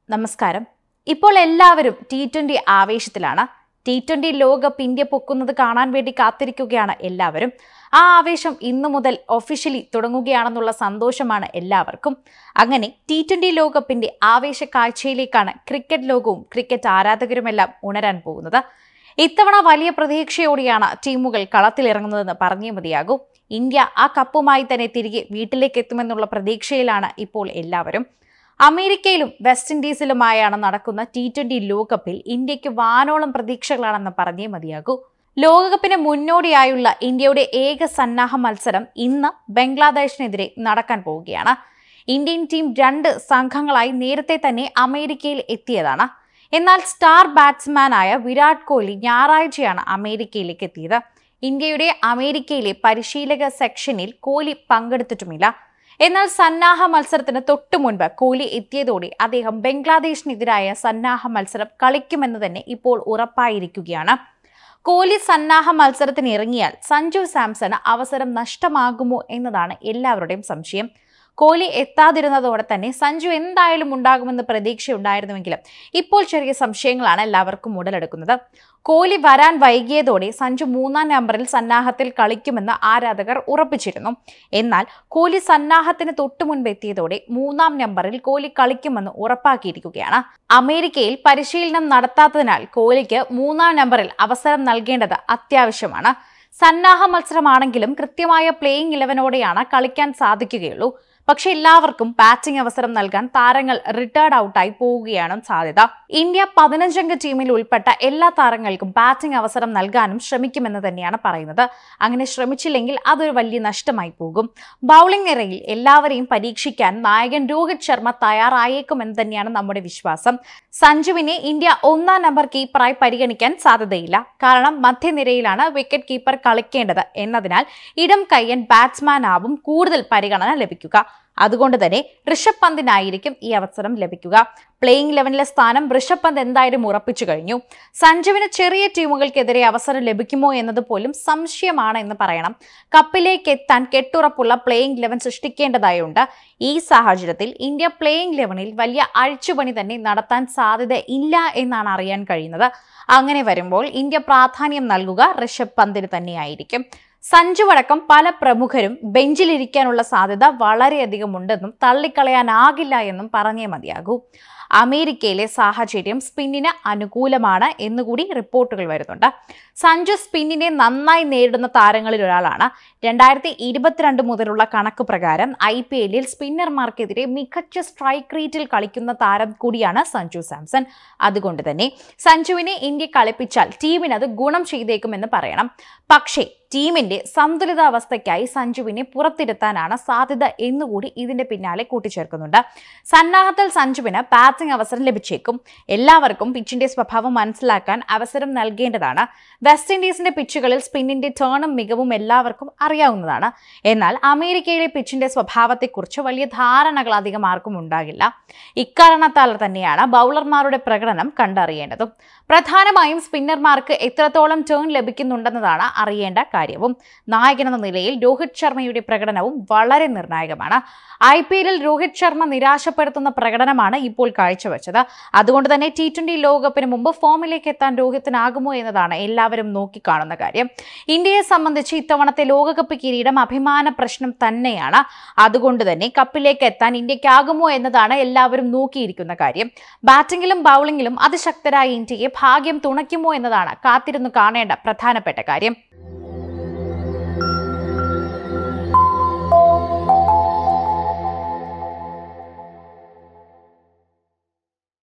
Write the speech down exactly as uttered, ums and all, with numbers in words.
നമസ്കാരം. ഇപ്പോൾ എല്ലാവരും ടി ട്വന്റി ആവേശത്തിലാണ്. ടി ട്വന്റി ലോകകപ്പ് ഇന്ത്യ പൊക്കുന്നത് കാണാൻ വേണ്ടി കാത്തിരിക്കുകയാണ് എല്ലാവരും. ആ ആവേശം ഇന്നു മുതൽ ഒഫീഷ്യലി തുടങ്ങുകയാണെന്നുള്ള സന്തോഷമാണ് എല്ലാവർക്കും. അങ്ങനെ ടി ട്വന്റി ലോകകപ്പിന്റെ ആവേശ കാഴ്ചയിലേക്കാണ് ക്രിക്കറ്റ് ലോകവും ക്രിക്കറ്റ് ആരാധകരുമെല്ലാം ഉണരാൻ പോകുന്നത്. ഇത്തവണ വലിയ പ്രതീക്ഷയോടെയാണ് ടീമുകൾ കളത്തിലിറങ്ങുന്നതെന്ന് പറഞ്ഞേ മതിയാകൂ. ഇന്ത്യ ആ കപ്പുമായി തന്നെ തിരികെ വീട്ടിലേക്ക് എത്തുമെന്നുള്ള പ്രതീക്ഷയിലാണ് ഇപ്പോൾ എല്ലാവരും. അമേരിക്കയിലും വെസ്റ്റ് ഇൻഡീസിലുമായാണ് നടക്കുന്ന ടി ട്വന്റി ലോകകപ്പിൽ ഇന്ത്യക്ക് വാനോളം പ്രതീക്ഷകളാണെന്ന് പറഞ്ഞേ മതിയാകൂ. ലോകകപ്പിന് മുന്നോടിയായുള്ള ഇന്ത്യയുടെ ഏക സന്നാഹ മത്സരം ഇന്ന് ബംഗ്ലാദേശിനെതിരെ നടക്കാൻ പോവുകയാണ്. ഇന്ത്യൻ ടീം രണ്ട് സംഘങ്ങളായി നേരത്തെ തന്നെ അമേരിക്കയിൽ എത്തിയതാണ്. എന്നാൽ സ്റ്റാർ ബാറ്റ്സ്മാനായ വിരാട് കോഹ്ലി ഞായറാഴ്ചയാണ് അമേരിക്കയിലേക്ക് എത്തിയത്. ഇന്ത്യയുടെ അമേരിക്കയിലെ പരിശീലക സെക്ഷനിൽ കോഹ്ലി പങ്കെടുത്തിട്ടുമില്ല. എന്നാൽ സന്നാഹ മത്സരത്തിന് തൊട്ടു മുൻപ് കോഹ്ലി എത്തിയതോടെ അദ്ദേഹം ബംഗ്ലാദേശിനെതിരായ സന്നാഹ മത്സരം കളിക്കുമെന്ന് തന്നെ ഇപ്പോൾ ഉറപ്പായിരിക്കുകയാണ്. കോഹ്ലി സന്നാഹ മത്സരത്തിന് ഇറങ്ങിയാൽ സഞ്ജു സാംസണ് അവസരം നഷ്ടമാകുമോ എന്നതാണ് എല്ലാവരുടെയും സംശയം. കോഹ്ലി എത്താതിരുന്നതോടെ തന്നെ സഞ്ജു എന്തായാലും ഉണ്ടാകുമെന്ന് പ്രതീക്ഷയുണ്ടായിരുന്നുവെങ്കിലും ഇപ്പോൾ ചെറിയ സംശയങ്ങളാണ് എല്ലാവർക്കും ഉടലെടുക്കുന്നത്. കോഹ്ലി വരാൻ വൈകിയതോടെ സഞ്ജു മൂന്നാം നമ്പറിൽ സന്നാഹത്തിൽ കളിക്കുമെന്ന് ആരാധകർ ഉറപ്പിച്ചിരുന്നു. എന്നാൽ കോഹ്ലി സന്നാഹത്തിന് തൊട്ടു മുൻപ് എത്തിയതോടെ മൂന്നാം നമ്പറിൽ കോഹ്ലി കളിക്കുമെന്ന് ഉറപ്പാക്കിയിരിക്കുകയാണ്. അമേരിക്കയിൽ പരിശീലനം നടത്താത്തതിനാൽ കോഹ്ലിക്ക് മൂന്നാം നമ്പറിൽ അവസരം നൽകേണ്ടത് അത്യാവശ്യമാണ്. സന്നാഹ മത്സരമാണെങ്കിലും കൃത്യമായ പ്ലേയിങ് ഇലവനോടെയാണ് കളിക്കാൻ സാധിക്കുകയുള്ളൂ. പക്ഷെ എല്ലാവർക്കും ബാറ്റിംഗ് അവസരം നൽകാൻ താരങ്ങൾ റിട്ടയർഡ് ഔട്ടായി പോവുകയാണ് സാധ്യത. ഇന്ത്യ പതിനഞ്ചംഗ ടീമിൽ ഉൾപ്പെട്ട എല്ലാ താരങ്ങൾക്കും ബാറ്റിംഗ് അവസരം നൽകാനും ശ്രമിക്കുമെന്ന് തന്നെയാണ് പറയുന്നത്. അങ്ങനെ ശ്രമിച്ചില്ലെങ്കിൽ അതൊരു വലിയ നഷ്ടമായി പോകും. ബൗളിംഗ് നിരയിൽ എല്ലാവരെയും പരീക്ഷിക്കാൻ നായകൻ രോഹിത് ശർമ്മ തയ്യാറായേക്കുമെന്ന് തന്നെയാണ് നമ്മുടെ വിശ്വാസം. സഞ്ജുവിനെ ഇന്ത്യ ഒന്നാം നമ്പർ കീപ്പറായി പരിഗണിക്കാൻ സാധ്യതയില്ല. കാരണം മധ്യനിരയിലാണ് വിക്കറ്റ് കീപ്പർ കളിക്കേണ്ടത് എന്നതിനാൽ ഇടം കയ്യൻ ബാറ്റ്സ്മാനാവും കൂടുതൽ പരിഗണന ലഭിക്കുക. അതുകൊണ്ട് തന്നെ ഋഷഭ് പന്തിനായിരിക്കും ഈ അവസരം ലഭിക്കുക. പ്ലേയിങ് ഇലവനിലെ സ്ഥാനം ഋഷഭ് പന്ത് എന്തായാലും ഉറപ്പിച്ചു കഴിഞ്ഞു. സഞ്ജുവിന് ചെറിയ ടീമുകൾക്കെതിരെ അവസരം ലഭിക്കുമോ എന്നത് പോലും സംശയമാണ് എന്ന് പറയണം. കപ്പിലേക്ക് എത്താൻ കെട്ടുറപ്പുള്ള പ്ലേയിങ് ഇലവൻ സൃഷ്ടിക്കേണ്ടതായുണ്ട്. ഈ സാഹചര്യത്തിൽ ഇന്ത്യ പ്ലേയിങ് ഇലവനിൽ വലിയ അഴിച്ചുപണി തന്നെ നടത്താൻ സാധ്യത ഇല്ല എന്നാണ് അറിയാൻ കഴിയുന്നത്. അങ്ങനെ വരുമ്പോൾ ഇന്ത്യ പ്രാധാന്യം നൽകുക ഋഷഭ് പന്തിന് തന്നെയായിരിക്കും. സഞ്ജു അടക്കം പല പ്രമുഖരും ബെഞ്ചിലിരിക്കാനുള്ള സാധ്യത വളരെയധികം ഉണ്ടെന്നും തള്ളിക്കളയാനാകില്ല എന്നും പറഞ്ഞേ മതിയാകൂ. അമേരിക്കയിലെ സാഹചര്യം സ്പിന്നിന് അനുകൂലമാണ് എന്നുകൂടി റിപ്പോർട്ടുകൾ വരുന്നുണ്ട്. സഞ്ജു സ്പിന്നിനെ നന്നായി നേരിടുന്ന താരങ്ങളിൽ ഒരാളാണ്. രണ്ടായിരത്തി ഇരുപത്തിരണ്ട് മുതലുള്ള കണക്ക് പ്രകാരം ഐ പി എല്ലിൽ സ്പിന്നർമാർക്കെതിരെ മികച്ച സ്ട്രൈക്ക് റേറ്റിൽ കളിക്കുന്ന താരം കൂടിയാണ് സഞ്ജു സാംസൺ. അതുകൊണ്ട് തന്നെ സഞ്ജുവിനെ ഇന്ത്യ കളിപ്പിച്ചാൽ ടീമിനത് ഗുണം ചെയ്തേക്കുമെന്ന് പറയണം. പക്ഷേ ടീമിന്റെ സന്തുലിതാവസ്ഥയ്ക്കായി സഞ്ജുവിനെ പുറത്തിരുത്താനാണ് സാധ്യത എന്നുകൂടി ഇതിന്റെ പിന്നാലെ കൂട്ടിച്ചേർക്കുന്നുണ്ട്. സന്നാഹത്തിൽ സഞ്ജുവിന് ബാറ്റിംഗ് അവസരം ലഭിച്ചേക്കും. എല്ലാവർക്കും പിച്ചിന്റെ സ്വഭാവം മനസ്സിലാക്കാൻ അവസരം നൽകേണ്ടതാണ്. വെസ്റ്റ് ഇൻഡീസിന്റെ പിച്ചുകളിൽ സ്പിന്നിന്റെ ടേണും മികവും എല്ലാവർക്കും അറിയാവുന്നതാണ്. എന്നാൽ അമേരിക്കയിലെ പിച്ചിന്റെ സ്വഭാവത്തെക്കുറിച്ച് വലിയ ധാരണകൾ അധികം ആർക്കും ഉണ്ടാകില്ല. ഇക്കാരണത്താൽ തന്നെയാണ് ബൗളർമാരുടെ പ്രകടനം കണ്ടറിയേണ്ടതും. പ്രധാനമായും സ്പിന്നർമാർക്ക് എത്രത്തോളം ടേൺ ലഭിക്കുന്നുണ്ടെന്നതാണ് അറിയേണ്ട കാര്യവും. നായകനെന്ന നിലയിൽ രോഹിത് ശർമ്മയുടെ പ്രകടനവും വളരെ നിർണായകമാണ്. ഐ പി എല്ലിൽ രോഹിത് ശർമ്മ നിരാശപ്പെടുത്തുന്ന പ്രകടനമാണ് ഇപ്പോൾ കാഴ്ചവെച്ചത്. അതുകൊണ്ട് തന്നെ ടി ട്വന്റി ലോകകപ്പിന് മുമ്പ് ഫോമിലേക്ക് എത്താൻ രോഹിത്തിനാകുമോ എന്നതാണ് എല്ലാവരും നോക്കിക്കാണുന്ന കാര്യം. ഇന്ത്യയെ സംബന്ധിച്ച് ഇത്തവണത്തെ ലോകകപ്പ് കിരീടം അഭിമാന പ്രശ്നം തന്നെയാണ്. അതുകൊണ്ട് തന്നെ കപ്പിലേക്ക് എത്താൻ ഇന്ത്യക്കാകുമോ എന്നതാണ് എല്ലാവരും നോക്കിയിരിക്കുന്ന കാര്യം. ബാറ്റിംഗിലും ബൗളിംഗിലും അതിശക്തരായ ഇന്ത്യയെ ഭാഗ്യം തുണയ്ക്കുമോ എന്നതാണ് കാത്തിരുന്നു കാണേണ്ട പ്രധാനപ്പെട്ട കാര്യം.